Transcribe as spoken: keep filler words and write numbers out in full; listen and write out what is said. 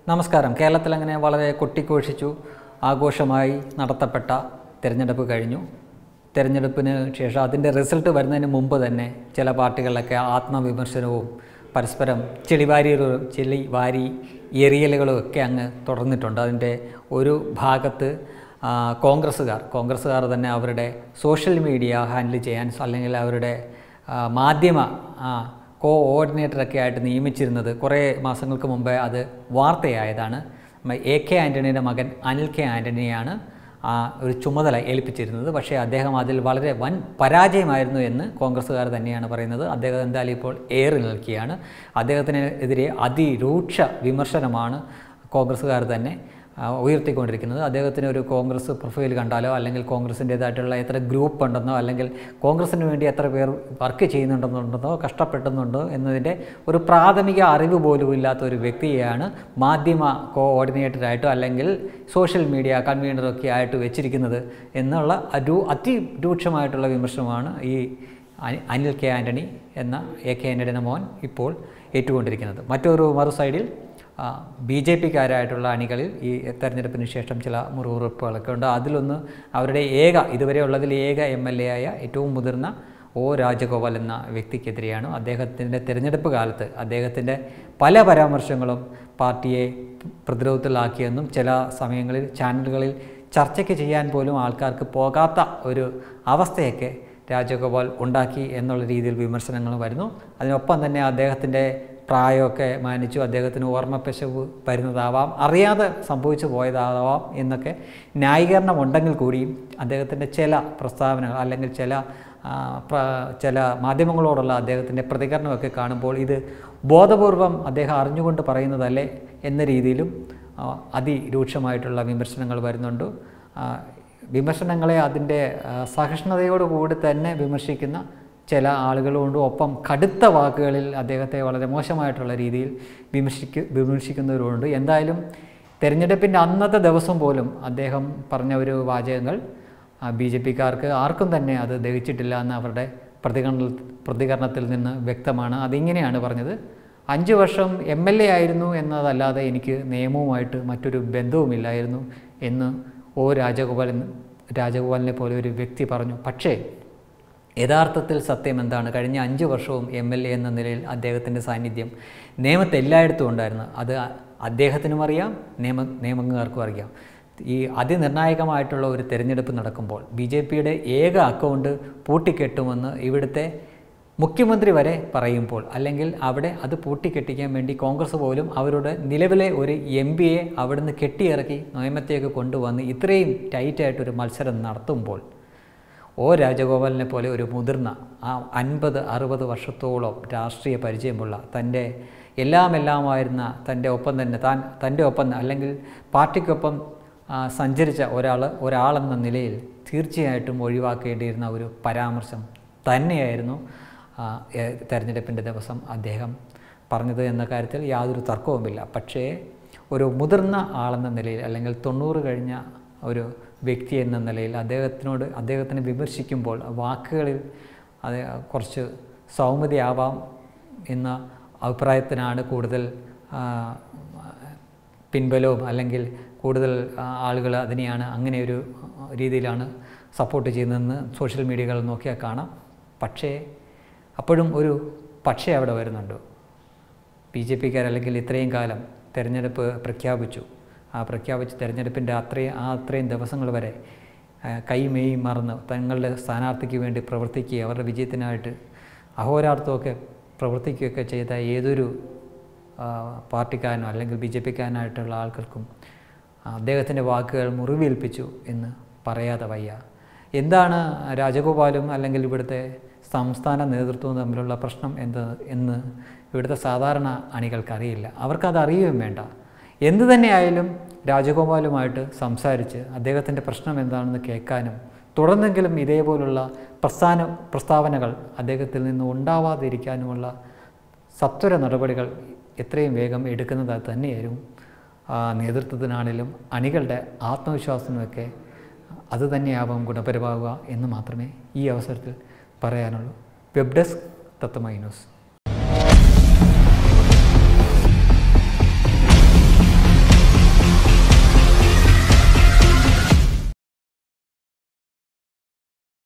നമസ്കാരം. കേരളത്തിൽ അങ്ങനെ വളരെ കൊട്ടിഘോഷിച്ചു ആഘോഷമായി നടത്തപ്പെട്ട തിരഞ്ഞെടുപ്പ് കഴിഞ്ഞു. തിരഞ്ഞെടുപ്പിന് ശേഷം അതിൻ്റെ റിസൾട്ട് വരുന്നതിന് മുമ്പ് തന്നെ ചില പാർട്ടികളിലൊക്കെ ആത്മവിമർശനവും പരസ്പരം ചെളിവാരി ചെളി വാരി എറിയലുകളും ഒക്കെ അങ്ങ് തുടർന്നിട്ടുണ്ട്. അതിൻ്റെ ഒരു ഭാഗത്ത് കോൺഗ്രസ്സുകാർ കോൺഗ്രസ്സുകാർ തന്നെ അവരുടെ സോഷ്യൽ മീഡിയ ഹാൻഡിൽ ചെയ്യാൻ അല്ലെങ്കിൽ അവരുടെ മാധ്യമ കോ ഓർഡിനേറ്ററൊക്കെ ആയിട്ട് നിയമിച്ചിരുന്നത് കുറേ മാസങ്ങൾക്ക് മുമ്പേ അത് വാർത്തയായതാണ്. എ കെ ആൻ്റണിയുടെ മകൻ അനിൽ കെ ആൻ്റണിയാണ് ഒരു ചുമതല ഏൽപ്പിച്ചിരുന്നത്. പക്ഷേ അദ്ദേഹം അതിൽ വളരെ വൻ പരാജയമായിരുന്നു എന്ന് കോൺഗ്രസ്സുകാർ തന്നെയാണ് പറയുന്നത്. അദ്ദേഹം എന്തായാലും ഇപ്പോൾ ഏറി നിൽക്കുകയാണ്. അദ്ദേഹത്തിനെതിരെ അതിരൂക്ഷ വിമർശനമാണ് കോൺഗ്രസ്സുകാർ തന്നെ ഉയർത്തിക്കൊണ്ടിരിക്കുന്നത്. അദ്ദേഹത്തിന് ഒരു കോൺഗ്രസ് പ്രൊഫൈൽ കണ്ടാലോ അല്ലെങ്കിൽ കോൺഗ്രസിൻ്റേതായിട്ടുള്ള എത്ര ഗ്രൂപ്പ് ഉണ്ടെന്നോ അല്ലെങ്കിൽ കോൺഗ്രസിന് വേണ്ടി എത്ര പേർ വർക്ക് ചെയ്യുന്നുണ്ടെന്നുണ്ടെന്നോ കഷ്ടപ്പെടുന്നുണ്ടോ എന്നതിൻ്റെ ഒരു പ്രാഥമിക അറിവ് പോലും ഇല്ലാത്ത ഒരു വ്യക്തിയെയാണ് മാധ്യമ കോ ഓർഡിനേറ്ററായിട്ടോ അല്ലെങ്കിൽ സോഷ്യൽ മീഡിയ കൺവീനറൊക്കെ ആയിട്ട് വെച്ചിരിക്കുന്നത് എന്നുള്ള ഒരു അതിരൂക്ഷമായിട്ടുള്ള വിമർശനമാണ് ഈ അനിൽ കെ ആൻ്റണി എന്ന എ കെ ആൻ്റണിയുടെ മോൻ ഇപ്പോൾ ഏറ്റുകൊണ്ടിരിക്കുന്നത്. മറ്റൊരു മറു സൈഡിൽ ബി ജെ പിക്കാരായിട്ടുള്ള അണികളിൽ ഈ തെരഞ്ഞെടുപ്പിന് ശേഷം ചില മുറിവുറപ്പുകളൊക്കെ ഉണ്ട്. അതിലൊന്ന് അവരുടെ ഏക ഇതുവരെ ഉള്ളതിൽ ഏക എം എൽ എ ആയ ഏറ്റവും മുതിർന്ന ഒ രാജഗോപാൽ എന്ന വ്യക്തിക്കെതിരെയാണ്. അദ്ദേഹത്തിൻ്റെ തിരഞ്ഞെടുപ്പ് കാലത്ത് അദ്ദേഹത്തിൻ്റെ പല പരാമർശങ്ങളും പാർട്ടിയെ പ്രതിരോധത്തിലാക്കിയെന്നും ചില സമയങ്ങളിൽ ചാനലുകളിൽ ചർച്ചയ്ക്ക് ചെയ്യാൻ പോലും ആൾക്കാർക്ക് പോകാത്ത ഒരു അവസ്ഥയൊക്കെ രാജഗോപാൽ ഉണ്ടാക്കി എന്നുള്ള രീതിയിൽ വിമർശനങ്ങൾ വരുന്നു. അതിനൊപ്പം തന്നെ അദ്ദേഹത്തിൻ്റെ പ്രായമൊക്കെ മാനിച്ചു അദ്ദേഹത്തിന് ഓർമ്മപ്പിശവ് വരുന്നതാവാം, അറിയാതെ സംഭവിച്ചു പോയതാവാം എന്നൊക്കെ ന്യായീകരണം ഉണ്ടെങ്കിൽ കൂടിയും അദ്ദേഹത്തിൻ്റെ ചില പ്രസ്താവനകൾ അല്ലെങ്കിൽ ചില ചില മാധ്യമങ്ങളോടുള്ള അദ്ദേഹത്തിൻ്റെ പ്രതികരണമൊക്കെ കാണുമ്പോൾ ഇത് ബോധപൂർവം അദ്ദേഹം അറിഞ്ഞുകൊണ്ട് പറയുന്നതല്ലേ എന്ന രീതിയിലും അതിരൂക്ഷമായിട്ടുള്ള വിമർശനങ്ങൾ വരുന്നുണ്ട്. വിമർശനങ്ങളെ അതിൻ്റെ സഹിഷ്ണുതയോടുകൂടി തന്നെ വിമർശിക്കുന്ന ചില ആളുകളുണ്ട്. ഒപ്പം കടുത്ത വാക്കുകളിൽ അദ്ദേഹത്തെ വളരെ മോശമായിട്ടുള്ള രീതിയിൽ വിമർശിക്ക വിമർശിക്കുന്നവരുണ്ട്. എന്തായാലും തിരഞ്ഞെടുപ്പിൻ്റെ അന്നത്തെ ദിവസം പോലും അദ്ദേഹം പറഞ്ഞ ഒരു വാചകങ്ങൾ ബി ജെ പിക്കാർക്ക് ആർക്കും തന്നെ അത് ദഹിച്ചിട്ടില്ല എന്ന് അവരുടെ പ്രതികരണ പ്രതികരണത്തിൽ നിന്ന് വ്യക്തമാണ്. അതിങ്ങനെയാണ് പറഞ്ഞത്: അഞ്ച് വർഷം എം എൽ എ ആയിരുന്നു എന്നതല്ലാതെ എനിക്ക് നിയമവുമായിട്ട് മറ്റൊരു ബന്ധവുമില്ലായിരുന്നു എന്ന് ഒ രാജഗോപാലൻ രാജഗോപാലിനെ പോലെ ഒരു വ്യക്തി പറഞ്ഞു. പക്ഷേ യഥാർത്ഥത്തിൽ സത്യം എന്താണ്? കഴിഞ്ഞ അഞ്ച് വർഷവും എം എൽ എ എന്ന നിലയിൽ അദ്ദേഹത്തിൻ്റെ സാന്നിധ്യം നിയമത്തെ എല്ലായിടത്തും ഉണ്ടായിരുന്നു. അത് അദ്ദേഹത്തിനും അറിയാം, നിയമ നിയമങ്ങൾക്കും അറിയാം. ഈ അതിനിർണായകമായിട്ടുള്ള ഒരു തിരഞ്ഞെടുപ്പ് നടക്കുമ്പോൾ ബി ജെ പിയുടെ ഏക അക്കൗണ്ട് പൂട്ടിക്കെട്ടുമെന്ന് ഇവിടുത്തെ മുഖ്യമന്ത്രി വരെ പറയുമ്പോൾ അല്ലെങ്കിൽ അവിടെ അത് പൂട്ടിക്കെട്ടിക്കാൻ വേണ്ടി കോൺഗ്രസ് പോലും അവരുടെ നിലവിലെ ഒരു എം പിയെ അവിടുന്ന് കെട്ടിയിറക്കി നിയമത്തേക്ക് കൊണ്ടുവന്ന് ഇത്രയും ടൈറ്റായിട്ടൊരു മത്സരം നടത്തുമ്പോൾ ഒ രാജഗോപാലിനെ പോലെ ഒരു മുതിർന്ന ആ അൻപത് അറുപത് വർഷത്തോളം രാഷ്ട്രീയ പരിചയമുള്ള തൻ്റെ എല്ലാം എല്ലാമായിരുന്ന തൻ്റെ ഒപ്പം തന്നെ താൻ തൻ്റെ ഒപ്പം അല്ലെങ്കിൽ പാർട്ടിക്കൊപ്പം സഞ്ചരിച്ച ഒരാൾ ഒരാളെന്ന നിലയിൽ തീർച്ചയായിട്ടും ഒഴിവാക്കേണ്ടിയിരുന്ന ഒരു പരാമർശം തന്നെയായിരുന്നു തെരഞ്ഞെടുപ്പിൻ്റെ ദിവസം അദ്ദേഹം പറഞ്ഞത് എന്ന കാര്യത്തിൽ യാതൊരു തർക്കവുമില്ല. പക്ഷേ ഒരു മുതിർന്ന ആളെന്ന നിലയിൽ അല്ലെങ്കിൽ തൊണ്ണൂറ് കഴിഞ്ഞ ഒരു വ്യക്തി എന്ന നിലയിൽ അദ്ദേഹത്തിനോട് അദ്ദേഹത്തിനെ വിമർശിക്കുമ്പോൾ വാക്കുകളിൽ അത് കുറച്ച് സൗമ്യതയാവാം എന്ന അഭിപ്രായത്തിനാണ് കൂടുതൽ പിൻബലവും അല്ലെങ്കിൽ കൂടുതൽ ആളുകൾ അതിനെയാണ് അങ്ങനെ ഒരു രീതിയിലാണ് സപ്പോർട്ട് ചെയ്യുന്നതെന്ന് സോഷ്യൽ മീഡിയകൾ നോക്കിയാൽ കാണാം. പക്ഷേ അപ്പോഴും ഒരു പക്ഷേ അവിടെ വരുന്നുണ്ട്. ബി ജെ പിക്കാർ അല്ലെങ്കിൽ ഇത്രയും കാലം തിരഞ്ഞെടുപ്പ് പ്രഖ്യാപിച്ചു. ആ പ്രഖ്യാപിച്ച തിരഞ്ഞെടുപ്പിൻ്റെ അത്രയും ആ അത്രയും ദിവസങ്ങൾ വരെ കൈമെയ് മറന്ന് തങ്ങളുടെ സ്ഥാനാർത്ഥിക്ക് വേണ്ടി പ്രവർത്തിക്കുകയും അവരുടെ വിജയത്തിനായിട്ട് അഹോരാത്രമൊക്കെ പ്രവർത്തിക്കുകയൊക്കെ ചെയ്ത ഏതൊരു പാർട്ടിക്കാരനോ അല്ലെങ്കിൽ ബി ജെ പിക്കാരനായിട്ടുള്ള ആൾക്കാർക്കും അദ്ദേഹത്തിൻ്റെ വാക്കുകൾ മുറിവേൽപ്പിച്ചു എന്ന് പറയാതെ വയ്യ. എന്താണ് രാജഗോപാലും അല്ലെങ്കിൽ ഇവിടുത്തെ സംസ്ഥാന നേതൃത്വവും തമ്മിലുള്ള പ്രശ്നം എന്ത് എന്ന് ഇവിടുത്തെ സാധാരണ അണികൾക്കറിയില്ല. അവർക്കത് അറിയുകയും വേണ്ട. എന്തു തന്നെയായാലും രാജഗോപാലുമായിട്ട് സംസാരിച്ച് അദ്ദേഹത്തിൻ്റെ പ്രശ്നം എന്താണെന്ന് കേൾക്കാനും തുടർന്നെങ്കിലും ഇതേപോലുള്ള പ്രസ്ഥാന പ്രസ്താവനകൾ അദ്ദേഹത്തിൽ നിന്ന് ഉണ്ടാവാതിരിക്കാനുമുള്ള സത്വര നടപടികൾ എത്രയും വേഗം എടുക്കുന്നത് തന്നെയായിരുന്നു നേതൃത്വത്തിനാണെങ്കിലും അണികളുടെ ആത്മവിശ്വാസത്തിനുമൊക്കെ അതുതന്നെയാവും ഗുണപരമാവുക എന്ന് മാത്രമേ ഈ അവസരത്തിൽ പറയാനുള്ളൂ. Web desk Tatvamayi news.